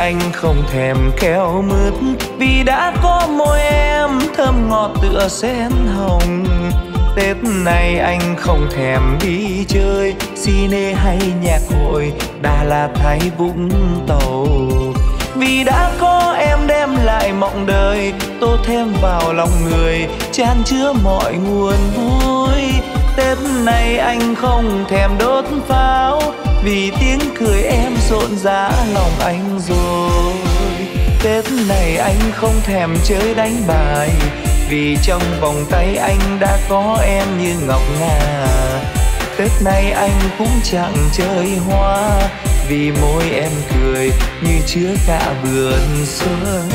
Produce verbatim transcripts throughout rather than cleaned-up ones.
anh không thèm keo mướt, vì đã có môi em thơm ngọt tựa sen hồng. Tết này anh không thèm đi chơi cine hay nhạc hội Đà Lạt hay Vũng Tàu, vì đã có em đem lại mộng đời, tô thêm vào lòng người, chan chứa mọi nguồn vui. Tết này anh không thèm đốt pháo, vì tiếng cười em rộn rã lòng anh rồi. Tết này anh không thèm chơi đánh bài, vì trong vòng tay anh đã có em như ngọc ngà. Tết này anh cũng chẳng chơi hoa, vì môi em cười như chứa cả vườn xuân.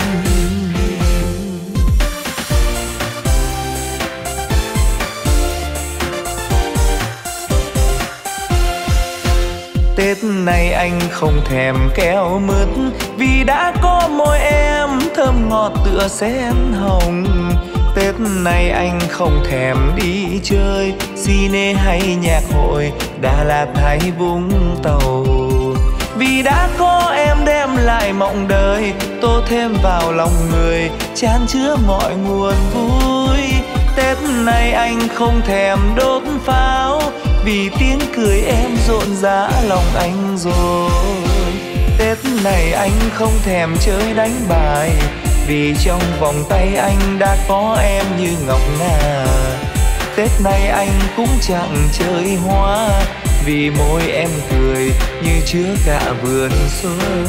Tết này anh không thèm keo mứt, vì đã có môi em thơm ngọt tựa sen hồng. Tết này anh không thèm đi chơi cine hay nhạc hội Đà Lạt hay Vũng Tàu, vì đã có em đem lại mộng đời, tô thêm vào lòng người, chan chứa mọi nguồn vui. Tết này anh không thèm đốt pháo, vì tiếng cười em rộn rã lòng anh rồi. Tết này anh không thèm chơi đánh bài, vì trong vòng tay anh đã có em như ngọc ngà. Tết này anh cũng chẳng chơi hoa, vì môi em cười như chứa cả vườn xuân.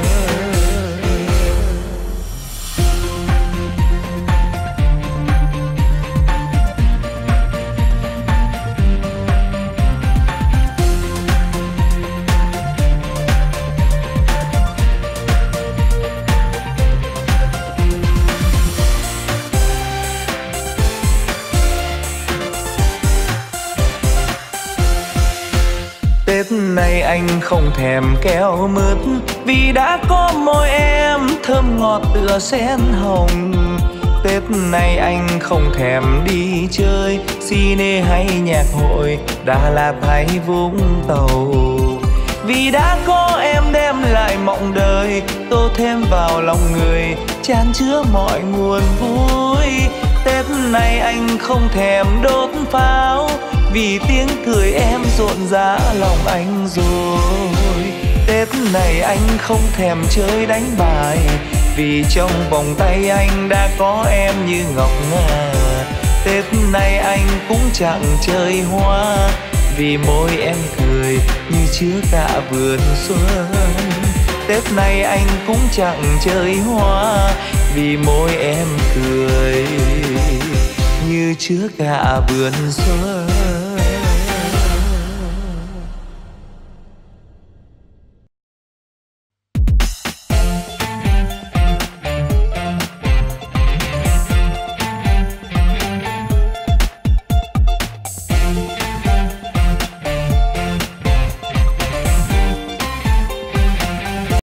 Tết này anh không thèm keo mứt, vì đã có môi em thơm ngọt tựa sen hồng. Tết này anh không thèm đi chơi cine hay nhạc hội Đà Lạt hay Vũng Tàu, vì đã có em đem lại mộng đời, tô thêm vào lòng người, chan chứa mọi nguồn vui. Tết này anh không thèm đốt pháo, vì tiếng cười em rộn rã lòng anh rồi. Tết này anh không thèm chơi đánh bài, vì trong vòng tay anh đã có em như ngọc ngà. Tết này anh cũng chẳng chơi hoa, vì môi em cười như chứa cả vườn xuân. Tết này anh cũng chẳng chơi hoa, vì môi em cười như chứa cả vườn xuân.